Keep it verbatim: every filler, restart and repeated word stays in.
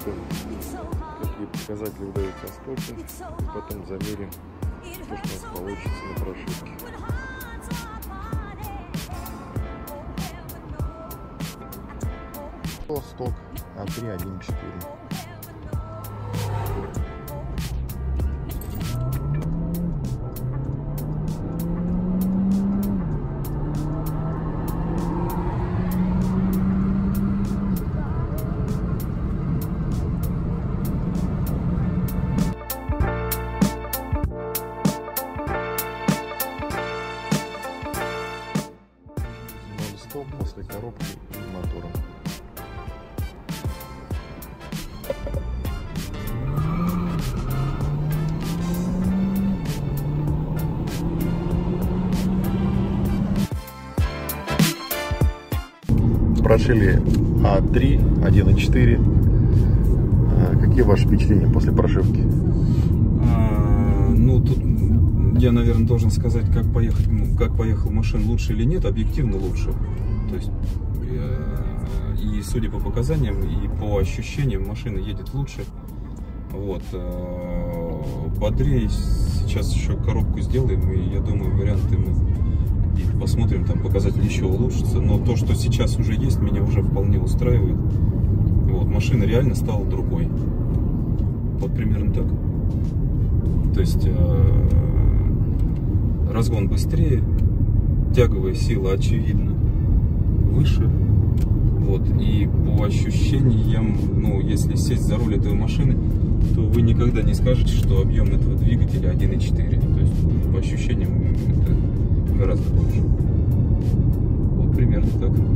посмотрим, какие показатели выдают на стопе, и потом замерим то, что у нас получится на прошивке. Сток А три один четыре. Стоп после коробки и мотора. Прошили А три один и четыре. Какие ваши впечатления после прошивки? А, ну тут я, наверное, должен сказать, как поехать, как поехал машина, лучше или нет. Объективно лучше. То есть и судя по показаниям и по ощущениям, машина едет лучше. Вот. Бодрее. Сейчас еще коробку сделаем, и я думаю, варианты мы и посмотрим, там показатель еще улучшится. Но то, что сейчас уже есть, меня уже вполне устраивает. Вот. Машина реально стала другой. Вот примерно так. То есть разгон быстрее, тяговая сила, очевидно, выше. Вот. И по ощущениям, ну, если сесть за руль этой машины, то вы никогда не скажете, что объем этого двигателя один и четыре. То есть по ощущениям это гораздо больше. Вот примерно так.